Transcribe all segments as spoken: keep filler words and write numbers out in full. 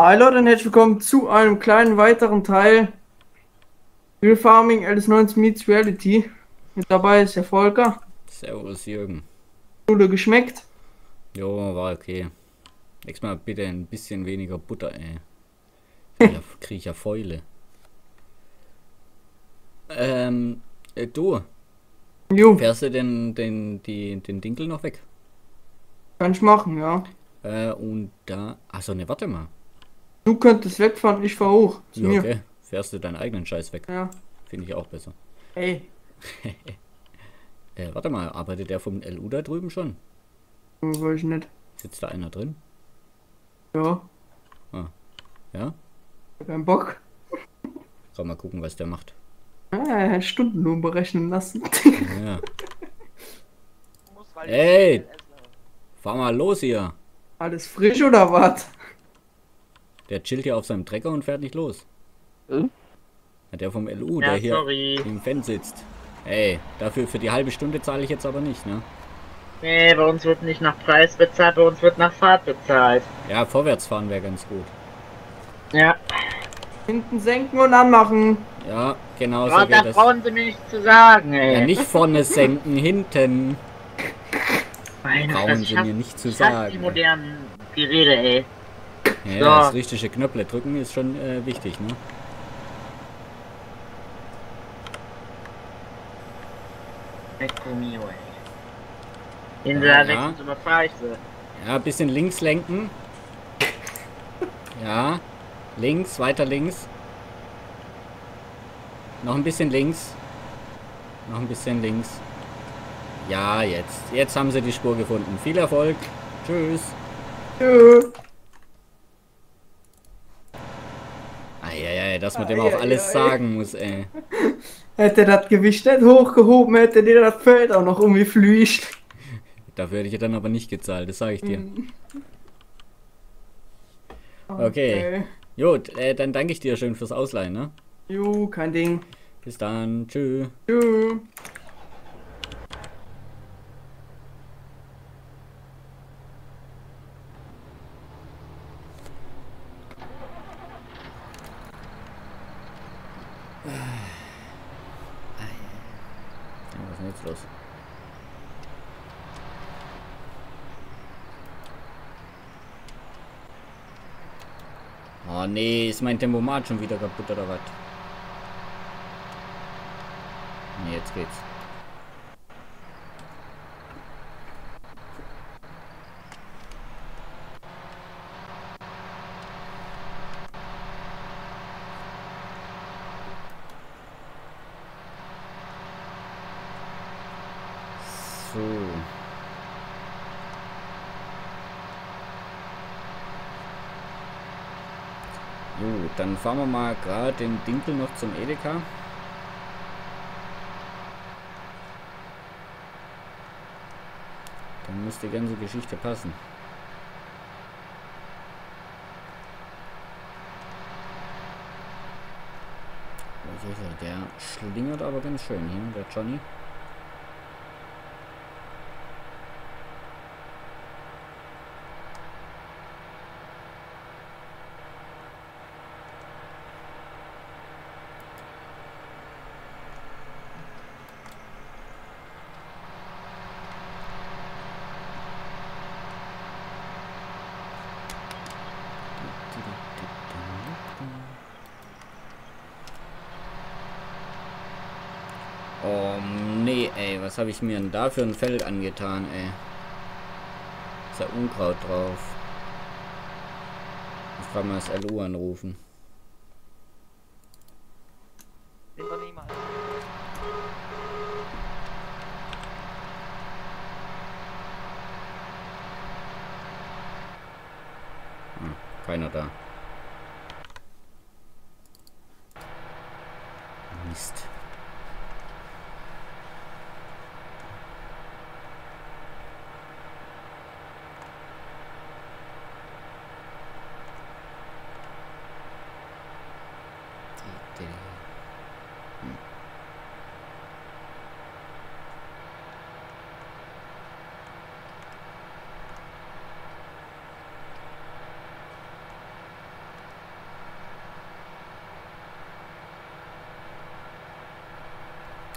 Hi Leute und herzlich willkommen zu einem kleinen weiteren Teil Real Farming L S neunzehn Meets Reality. Mit dabei ist der Volker. Servus Jürgen. Nude geschmeckt. Jo, war okay. Nächstes Mal bitte ein bisschen weniger Butter, ey. Krieg ja, krieg ja Fäule. Ähm, äh, du, Jo, fährst du denn den, die, den Dinkel noch weg? kann ich machen, ja. Äh, und da. Achso, ne, warte mal. Du könntest wegfahren, ich fahr hoch. Zu Ja, mir. okay. Fährst du deinen eigenen Scheiß weg? Ja. Finde ich auch besser. Ey, Äh, warte mal, arbeitet der vom L U da drüben schon? weiß ich nicht. Sitzt da einer drin? Ja, Ah, ja? kein Bock. Kann mal gucken, was der macht. Ah, Stundenlohn berechnen lassen. Ja. Muss, weil Ey, die L S laufen. fahr mal los hier. Alles frisch oder was? Der chillt hier auf seinem Trecker und fährt nicht los. Hm? Ja, der vom L U, Ja, der hier sorry. im Fan sitzt. Ey, dafür für die halbe Stunde zahle ich jetzt aber nicht, ne? Nee, bei uns wird nicht nach Preis bezahlt, bei uns wird nach Fahrt bezahlt. Ja, vorwärts fahren wäre ganz gut. Ja, Hinten senken und anmachen. Ja, genau oh, so da geht das. brauchen sie mir nicht zu sagen, ey. Ja, nicht vorne senken, hinten. Meine brauchen Fresse, Sie ich hasse- mir nicht zu ich hasse sagen. die modernen Geräte, ey. Ja, So. das richtige Knöpple drücken ist schon äh, wichtig, ne? Ecco mio, ey. Den Ja, da weg, ja. sonst überfahre ich sie. Ja, ein bisschen links lenken. Ja, links, weiter links. Noch ein bisschen links. Noch ein bisschen links. Ja, jetzt. Jetzt haben sie die Spur gefunden. Viel Erfolg. Tschüss. Tschö. Eieiei, dass man dem auch alles Eieiei. sagen muss, ey. Hätte das Gewicht nicht hochgehoben, hätte dir das Feld auch noch irgendwie flücht. Dafür hätte ich dann aber nicht gezahlt, das sage ich dir. Hm. Okay. Gut, äh, dann danke ich dir schön fürs Ausleihen, ne? Jo, kein Ding. Bis dann. Tschüss. Tschö. Ja, was ist denn jetzt los? Oh nee, ist mein Tempomat schon wieder kaputt oder was? Nee, jetzt geht's. So. Gut, dann fahren wir mal gerade den Dinkel noch zum Edeka. Dann muss die ganze Geschichte passen. Was ist er? Der schlingert aber ganz schön hier, der Johnny. Oh nee, ey, was habe ich mir denn da für ein Feld angetan, ey? Ist ja Unkraut drauf. Ich kann mal das L U anrufen. Hm, keiner da. Mist.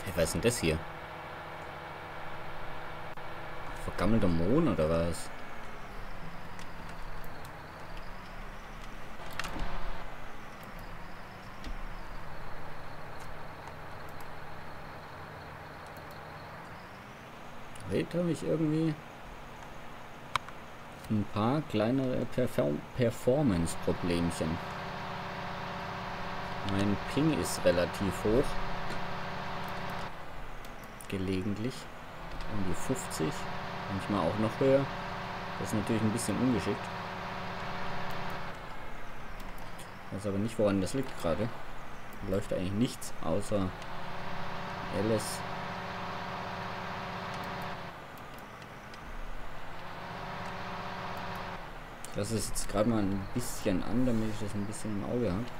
Hey, was ist denn das hier? Vergammelter Mohn oder was? Heute habe ich irgendwie ein paar kleinere Perform Performance-Problemchen. Mein Ping ist relativ hoch. Gelegentlich. Um die fünfzig. Manchmal auch noch höher. Das ist natürlich ein bisschen ungeschickt. Ich weiß aber nicht, woran das liegt gerade. Läuft eigentlich nichts außer L S. Ich lasse es jetzt gerade mal ein bisschen an, damit ich das ein bisschen im Auge habe.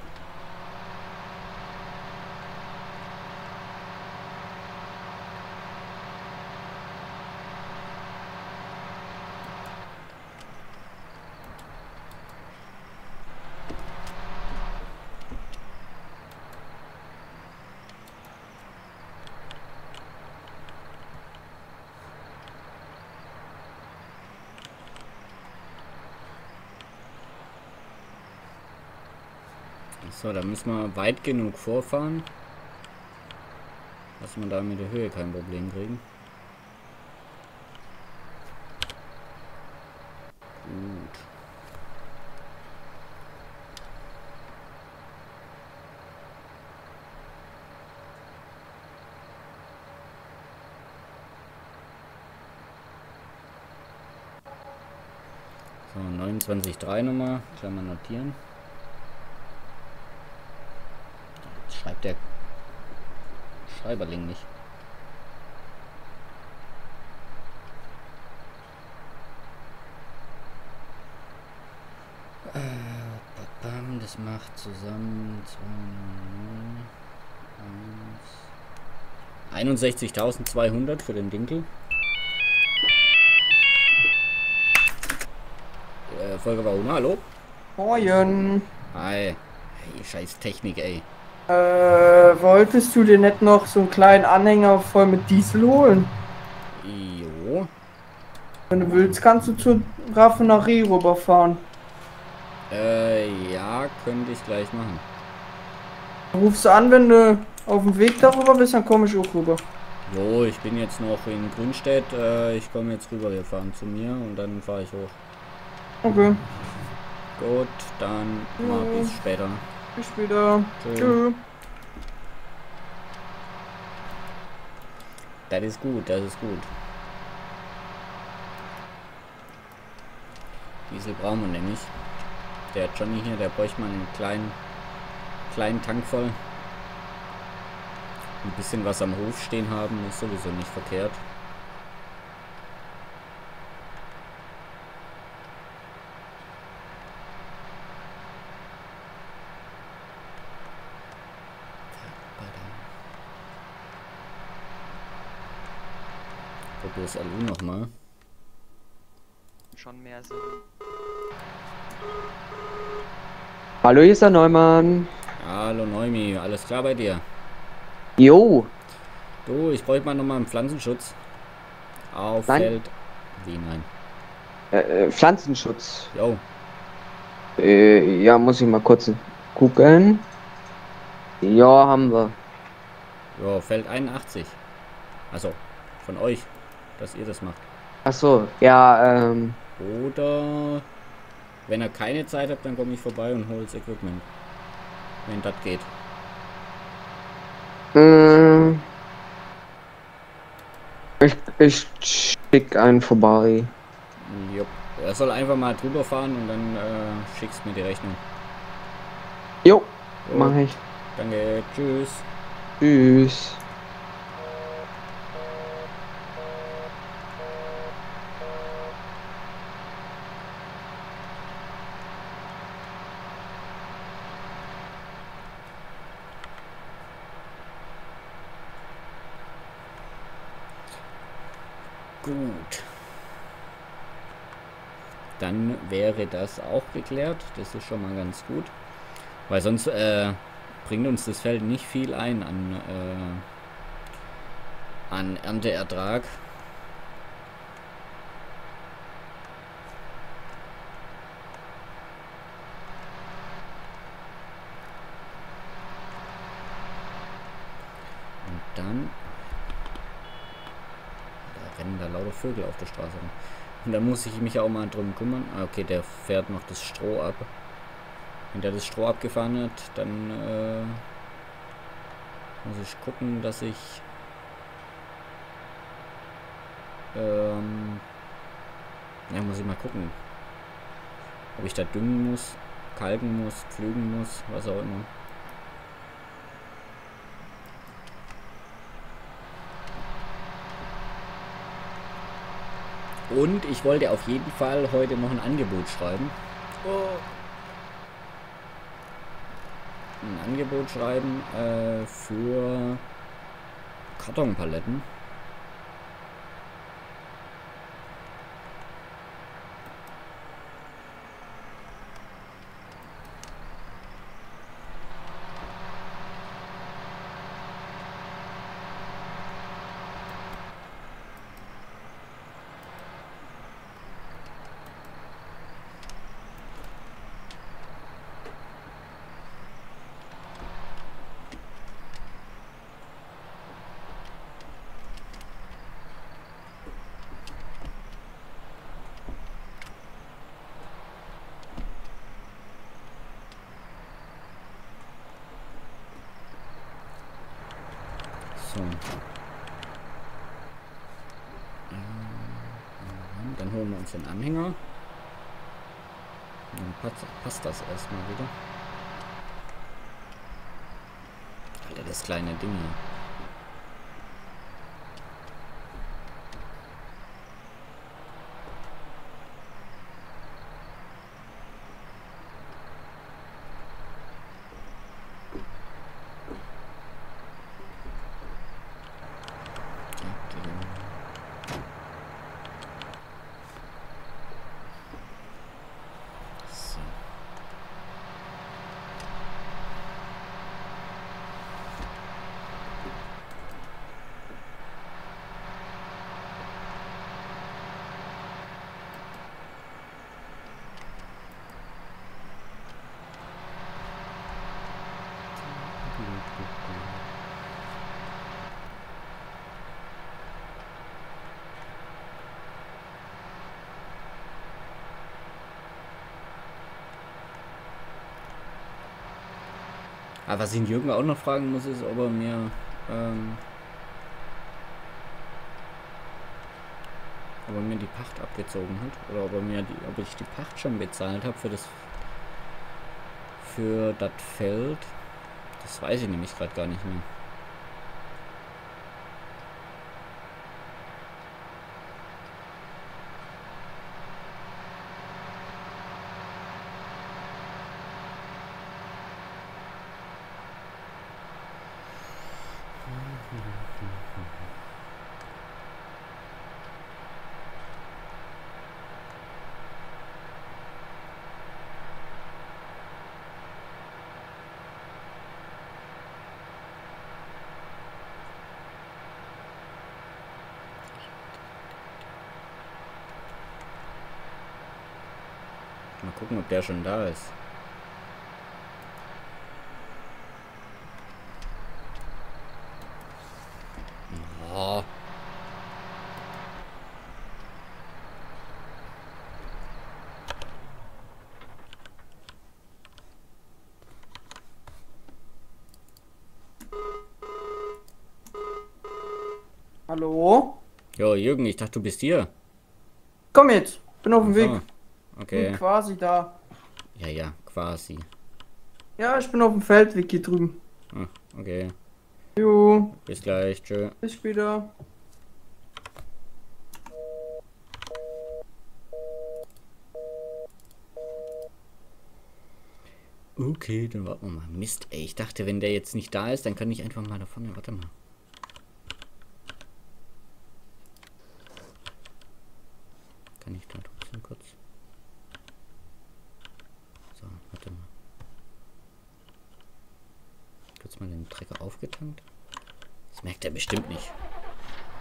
So, da müssen wir weit genug vorfahren, dass wir da mit der Höhe kein Problem kriegen. Gut. So, neunundzwanzig Komma drei Nummer, kann man notieren. Schreibt der Schreiberling nicht. Das macht zusammen einundsechzigtausendzweihundert für den Dinkel. Äh, Volker Waruna, hallo? Moin. Hi. Hey, scheiß Technik, ey. Äh, wolltest du dir nicht noch so einen kleinen Anhänger voll mit Diesel holen? Jo. Wenn du willst, kannst du zur Raffinerie rüberfahren. Äh, ja, könnte ich gleich machen. Rufst du an, wenn du auf dem Weg darüber bist, dann komme ich auch rüber. Jo, ich bin jetzt noch in Grünstedt. Äh, ich komme jetzt rüber, wir fahren zu mir und dann fahre ich hoch. Okay. Gut, dann Ja. mal bis später. Bis später. Tschö. Tschö. Das ist gut, das ist gut. Diesel brauchen wir nämlich. Der Johnny hier, der bräuchte mal einen kleinen, kleinen Tank voll. Ein bisschen was am Hof stehen haben, ist sowieso nicht verkehrt. Probier's L U nochmal. Schon mehr Sinn. Hallo, hier ist der Neumann. Hallo Neumi, alles klar bei dir? Jo. Du, ich bräuchte mal nochmal einen Pflanzenschutz. Auf Nein. Feld. Wie nein? Äh, Pflanzenschutz. Jo. Äh, ja, muss ich mal kurz gucken. Ja, haben wir. Jo, Feld einundachtzig. Also, von euch, dass ihr das macht. Ach so, ja, ähm. Oder wenn ihr keine Zeit habt, dann komme ich vorbei und hole das Equipment. Wenn das geht. Äh, ich ich schick einen vorbei. Jupp. Er soll einfach mal drüber fahren und dann äh, schickst mir die Rechnung. Jo, Jo, mach ich. Danke, tschüss. Tschüss. Gut. Dann wäre das auch geklärt. Das ist schon mal ganz gut. Weil sonst äh, bringt uns das Feld nicht viel ein an, an Ernteertrag. Und dann da rennen da lauter Vögel auf der Straße rum. Und da muss ich mich auch mal drum kümmern. Ah, okay, der fährt noch das Stroh ab. Wenn der das Stroh abgefahren hat, dann äh, muss ich gucken, dass ich ähm, ja, muss ich mal gucken, ob ich da düngen muss, kalken muss, pflügen muss, was auch immer. Und ich wollte auf jeden Fall heute noch ein Angebot schreiben. Oh. Ein Angebot schreiben äh, für Kartonpaletten. So. Dann holen wir uns den Anhänger. Und dann passt, passt das erstmal wieder. Alter, das kleine Ding hier. Aber was ich den Jürgen auch noch fragen muss, ist, ob er mir ähm, ob er mir die Pacht abgezogen hat oder ob er mir die, ob ich die Pacht schon bezahlt habe für das für das Feld. Das weiß ich nämlich gerade gar nicht mehr. Mal gucken, ob der schon da ist. Oh. Hallo? Jo, Jürgen, ich dachte, du bist hier. Komm jetzt, bin auf dem Ach Weg. so. Okay. Bin quasi da. Ja, ja, quasi. Ja, ich bin auf dem Feldweg hier drüben. Ah, okay. Jo, Bis gleich. Tschö. bis später. Okay, dann warten wir mal. Mist, ey. Ich dachte, wenn der jetzt nicht da ist, dann kann ich einfach mal da vorne. Warte mal. Kann ich da trotzdem kurz? So, warte mal. Kurz mal den Trecker aufgetankt. Das merkt er bestimmt nicht.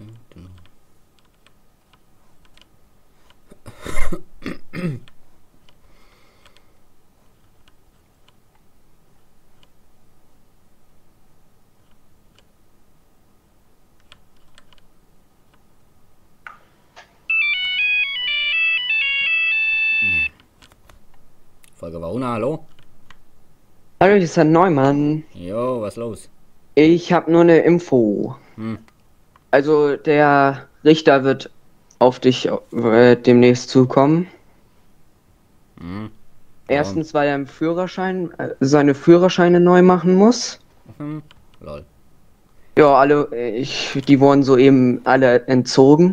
Folge Waruna, hallo? Hallo, hier ist Herr Neumann. Jo, was los? Ich habe nur eine Info. Hm. Also der Richter wird auf dich äh, demnächst zukommen. Hm. Erstens, weil er im Führerschein äh, seine Führerscheine neu machen muss. Hm. Lol. Ja, alle, äh, ich, die wurden soeben alle entzogen.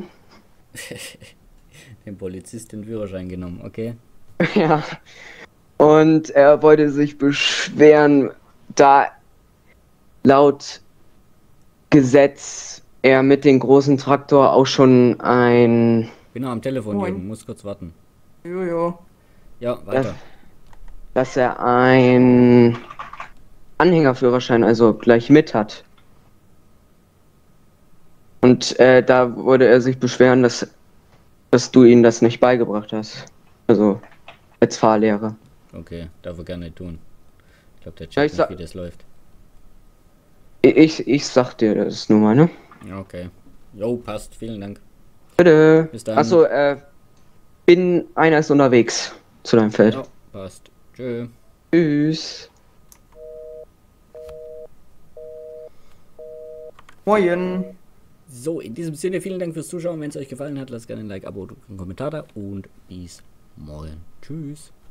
Den Polizist den Führerschein genommen, okay? Ja. Und er wollte sich beschweren, da laut Gesetz er mit dem großen Traktor auch schon ein, Bin noch am Telefon, Moin. Jürgen, muss kurz warten. Jojo. Ja, dass, weiter. dass er ein Anhängerführerschein also gleich mit hat. Und äh, da wollte er sich beschweren, dass, dass du ihm das nicht beigebracht hast. Also als Fahrlehrer. Okay, darf er gerne tun. Ich glaube, der Ja, checkt ich nicht, sag- wie das läuft. Ich, ich sag dir das nur mal, ne? Ja, okay. Jo, passt. Vielen Dank. Bitte. Bis dann. Achso, äh, bin einer ist unterwegs zu deinem Feld. Ja, passt. Tschö. Tschüss. Moin. So, in diesem Sinne, vielen Dank fürs Zuschauen. Wenn es euch gefallen hat, lasst gerne ein Like, Abo und einen Kommentar da. Und bis morgen. Tschüss.